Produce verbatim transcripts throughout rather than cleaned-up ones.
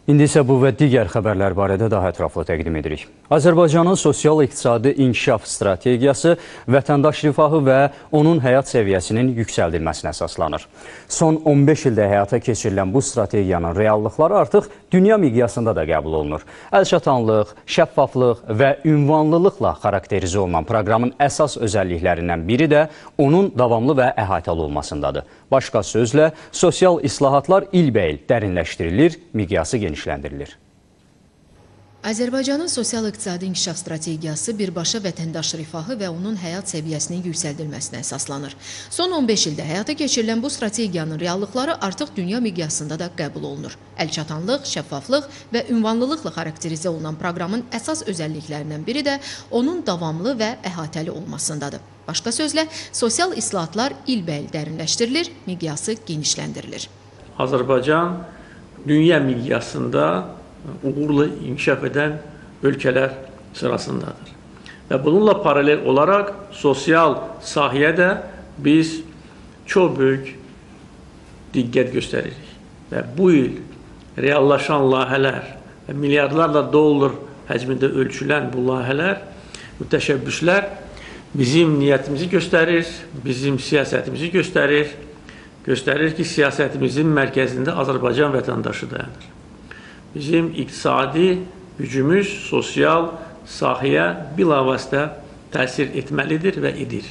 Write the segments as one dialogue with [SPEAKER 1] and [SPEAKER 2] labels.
[SPEAKER 1] İndi isə bu və digər xəbərlər barədə daha ətraflı təqdim edirik. Azərbaycanın sosial-iqtisadi inkişaf strategiyası vətəndaş rifahı və onun həyat səviyyəsinin yüksəldilməsinə əsaslanır. Son on beş ildə həyata keçirilən bu strategiyanın reallıqları artıq dünya miqyasında da qəbul olunur. Əlçatanlıq, şəffaflıq və ünvanlılıqla xarakterizə olunan proqramın əsas özəlliklərindən biri də onun davamlı və əhatəli olmasındadır. Başqa sözlə, sosial islahatlar ilbəil dərinləşdirilir, miqyası genişləndirilir.
[SPEAKER 2] Azərbaycanın sosial-iqtisadi inkişaf strategiyası birbaşa vətəndaş rifahı və onun həyat səviyyəsinin yüksəldilməsinə əsaslanır. Son on beş ildə həyata keçirilən bu strategiyanın reallıqları artıq dünya miqyasında da qəbul olunur. Əlçatanlıq, şəffaflıq və ünvanlılıqla xarakterizə olunan proqramın əsas özəlliklərindən biri də onun davamlı və əhatəli olmasındadır. Başqa sözlə, sosial islahatlar ilbəil dərinləşdirilir, miqyası genişləndirilir.
[SPEAKER 3] Azərbaycan dünya miqyasında uğurla inkişaf edən ölkələr sırasındadır. Və bununla paralel olaraq sosial sahəyə də biz çox böyük diqqət göstəririk. Və bu il reallaşan layihələr və milyardlarla dollar həcmində ölçülən bu layihələr, bu təşəbbüslər bizim niyyətimizi göstərir, bizim siyasətimizi göstərir, göstərir ki, siyasətimizin mərkəzində Azərbaycan vətəndaşı dayanır. Bizim iqtisadi gücümüz sosial sahəyə bilavasitə təsir etməlidir və edir.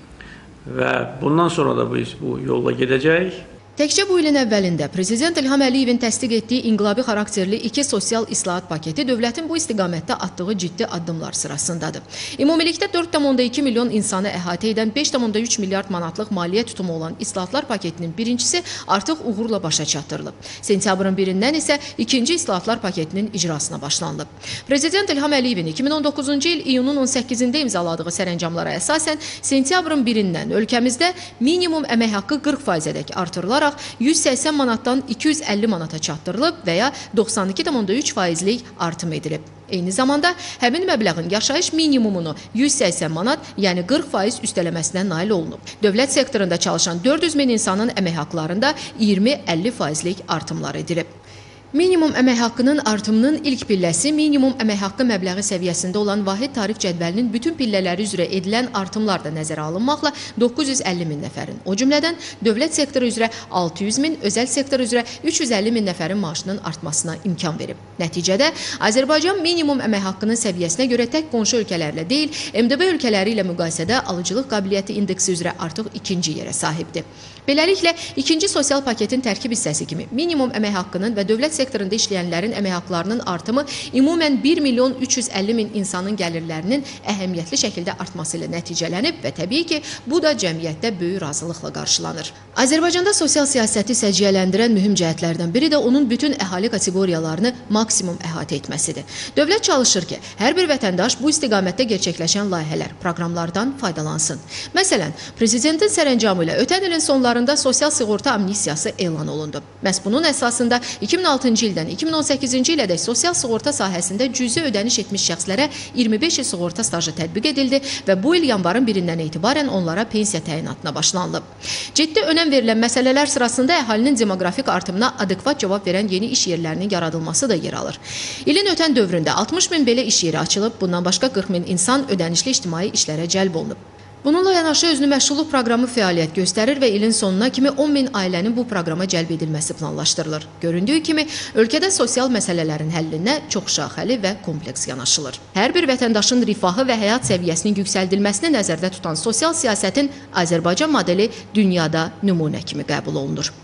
[SPEAKER 3] Və bundan sonra da biz bu yolla gedəcəyik.
[SPEAKER 2] Təkcə bu ilin əvvəlində Prezident İlham Əliyevin təsdiq etdiyi inqilabi xarakterli iki sosial islahat paketi dövlətin bu istiqamətdə atdığı ciddi addımlar sırasındadır. Ümumilikdə dörd tam onda iki milyon insanı əhatə edən beş tam onda üç milyard manatlıq maliyyə tutumu olan islahatlar paketinin birincisi artıq uğurla başa çatdırılıb. Sentyabrın birindən isə ikinci islahatlar paketinin icrasına başlanılıb. Prezident İlham Əliyevin iki min on doqquzuncu il iyunun on səkkizində imzaladığı sərəncamlara əsasən sentyabrın birindən ölkəmizdə minimum əmək haqqı qırx faizədək artırılaraq yüz səksən manatdan iki yüz əlli manata çatdırılıb və ya doxsan iki tam onda üç faizlik artım edilib. Eyni zamanda həmin məbləğin yaşayış minimumunu yüz səksən manat, yəni qırx faiz üstələməsinə nail olunub. Dövlət sektorunda çalışan dörd yüz min insanın əmək haqlarında iyirmi əlli faizlik artımlar edilib. Minimum əmək haqqının artımının ilk pilləsi minimum əmək haqqı məbləği səviyyəsində olan vahid tarif cədvəlinin bütün pillələri üzrə edilən artımlar da nəzərə alınmaqla doqquz yüz əlli min nəfərin, o cümlədən dövlət sektoru üzrə altı yüz min, özəl sektor üzrə üç yüz əlli min nəfərin maaşının artmasına imkan verib. Nəticədə Azərbaycan minimum əmək haqqının səviyyəsinə görə tək qonşu ölkələrlə deyil, M D B ölkələri ilə müqayisədə alıcılıq qabiliyyəti indeksi üzrə artıq ikinci yerə sahibdir. Beləliklə, ikinci sosial paketin tərkib hissəsi kimi minimum əmək haqqının və dövlət sektorunda işləyənlərin əmək haqlarının artımı ümumən bir milyon üç yüz əlli min insanın gəlirlərinin əhəmiyyətli şəkildə artması ilə nəticələnib və təbii ki, bu da cəmiyyətdə böyük razılıqla qarşılanır. Azərbaycanda sosial siyasəti səciyyələndirən mühüm cəhətlərdən biri də onun bütün əhali kateqoriyalarını maksimum əhatə etməsidir. Dövlət çalışır ki, hər bir vətəndaş bu istiqamətdə gerçəkləşən layihələr, proqramlardan faydalansın. Məsələn, Prezidentin sərəncamı ilə ötən ilin sonlarında sosial sığorta amnistiyası elan olundu. Məhz bunun əsasında iki min altıncı ildən iki min on səkkizinci ilədək sosial sığorta sahəsində cüzi ödəniş etmiş şəxslərə iyirmi beş il sığorta stajı tətbiq edildi və bu il yanvarın birindən etibarən onlara pensiya təyinatına başlanılıb. Ciddi önəm verilən məsələlər sırasında əhalinin demoqrafik artımına adekvat cavab verən yeni iş yerlərinin yaradılması da yer alır. İlin ötən dövründə altmış min belə iş yeri açılıb, bundan başqa qırx min insan ödənişli ictimai işlərə cəlb olunub. Bununla yanaşı özünü məşğulluq proqramı fəaliyyət göstərir və ilin sonuna kimi on min ailənin bu proqrama cəlb edilməsi planlaşdırılır. Göründüyü kimi, ölkədə sosial məsələlərin həllinə çoxşaxəli və kompleks yanaşılır. Hər bir vətəndaşın rifahı və həyat səviyyəsinin yüksəldilməsini nəzərdə tutan sosial siyasətin Azərbaycan modeli dünyada nümunə kimi qəbul olunur.